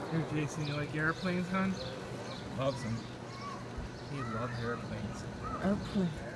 Here, Jason, you like airplanes, hon? Loves them. He loves airplanes. Airplane.